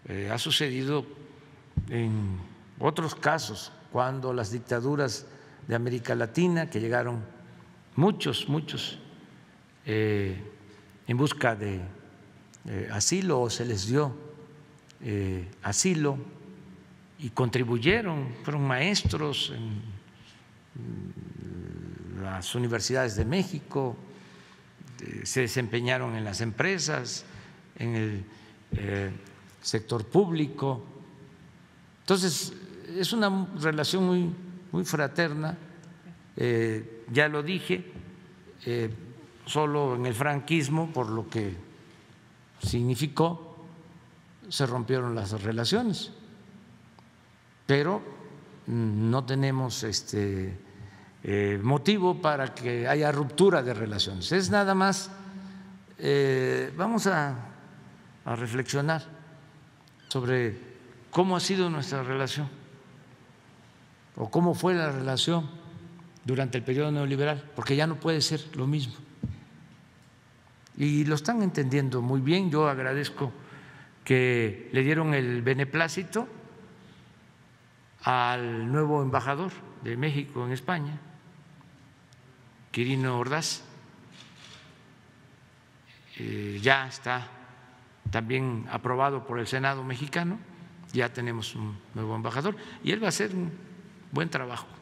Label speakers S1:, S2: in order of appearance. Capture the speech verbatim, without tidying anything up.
S1: eh, ha sucedido en otros casos, cuando las dictaduras de América Latina, que llegaron muchos, muchos eh, en busca de eh, asilo o se les dio eh, asilo y contribuyeron, fueron maestros en las universidades de México, eh, se desempeñaron en las empresas, en el eh, sector público. Entonces, es una relación muy, muy fraterna, eh, ya lo dije, eh, solo en el franquismo, por lo que significó, se rompieron las relaciones, pero no tenemos este eh, motivo para que haya ruptura de relaciones. Es nada más, eh, vamos a, a reflexionar sobre cómo ha sido nuestra relación o cómo fue la relación durante el periodo neoliberal, porque ya no puede ser lo mismo. Y lo están entendiendo muy bien. Yo agradezco que le dieron el beneplácito al nuevo embajador de México en España, Quirino Ordaz. Eh, ya está también aprobado por el Senado mexicano, ya tenemos un nuevo embajador y él va a hacer un buen trabajo.